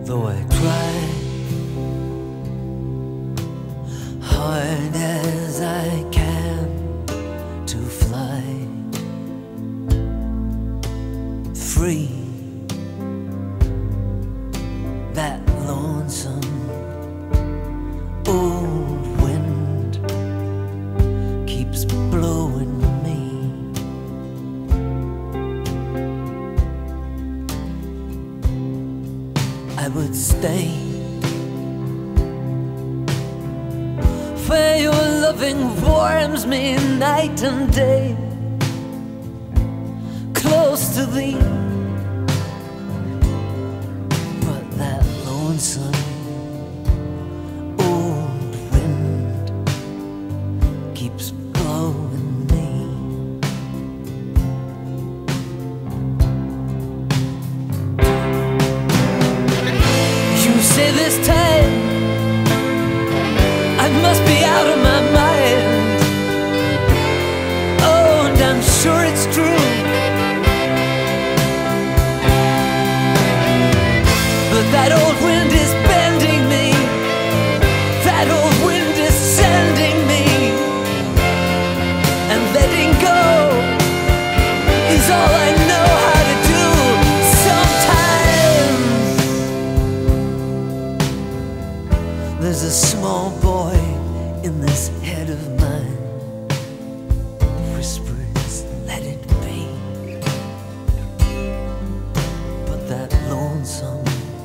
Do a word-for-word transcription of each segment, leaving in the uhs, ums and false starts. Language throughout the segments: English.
though I try hard as I can to fly free. That lonesome old wind keeps blowing me. I would stay where your loving warms me night and day, close to thee. But that lonesome old wind keeps blowing me. You say this time I must be out of my mind. Oh, and I'm sure it's true, but that old wind is bending me. That old wind is sending me, and letting go is all I know how to do. Sometimes there's a small boy in this head of mine, whispers, let it be. But that lonesome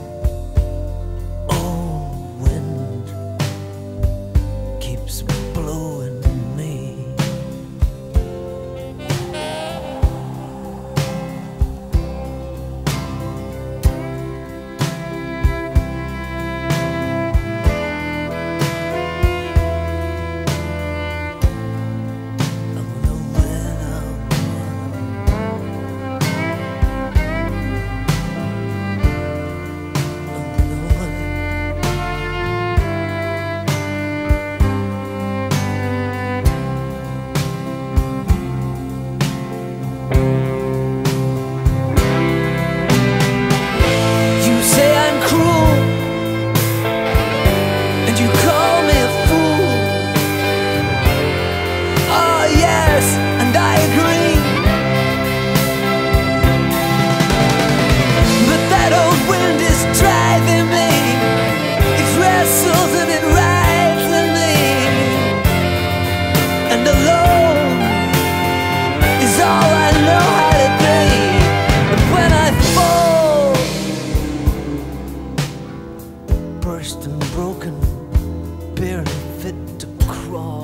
old wind keeps blowing me. Burst and broken, barely fit to crawl.